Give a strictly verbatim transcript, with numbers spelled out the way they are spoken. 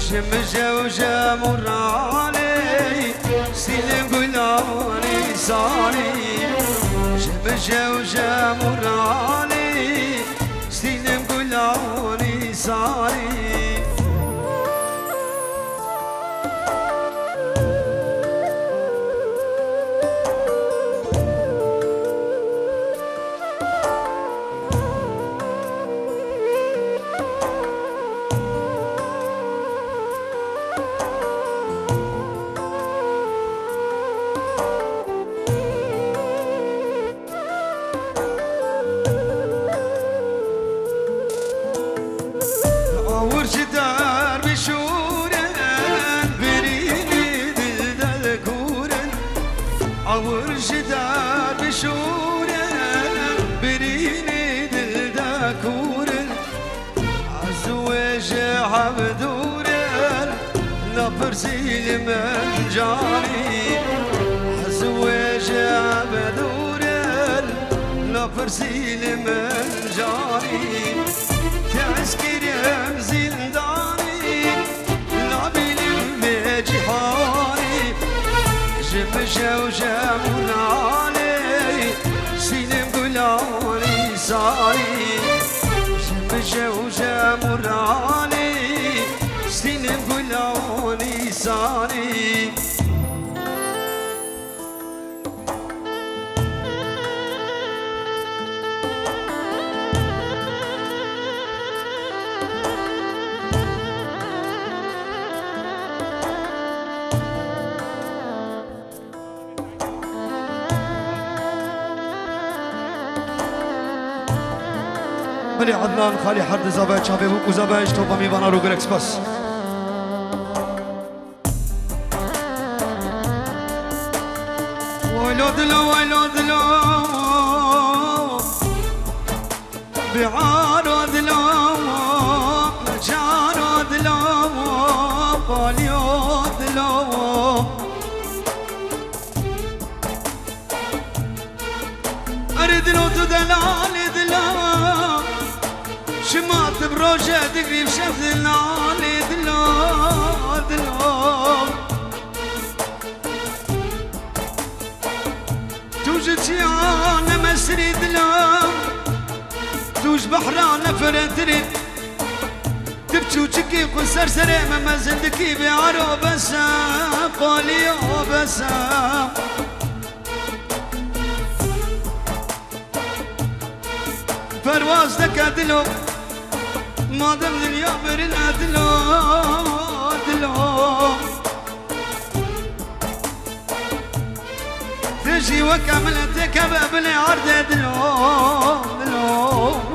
جمجوجة مراني سيلم قلاني صاري جمجوجة مراني سيلم قلاني صاري عور جدار بشورن بريني دل داكورن عزوج عبدورن نبرزيل من جاني عزوج عبدورن نبرزيل من جاني تذكر زنداني نبيل مجهاني جمجوجة مراني سيلم قلاني صاري جمجوجة مراني سيلم قلاني صاري ملي عدنان خالي حد زبايج شافي بوكو زبايج توبا ميبانا روغر اكسباس ويلو دلو ويلو دلو بعارو دلو جارو دلو باليو دلو أردلو تدلالي دلو شمات بروجة تقريب شفت النالي دلو دلو توجد شيعانة مسري دلو توج بحرانة فرنتري تبتشو تشكي قصر سريمة مزندكي بعرو بسا قوليو بسا فرواز دكا دلو ما دم دنيا برنا دلو دلو تجي وكملتك بابني عرض دلو دلو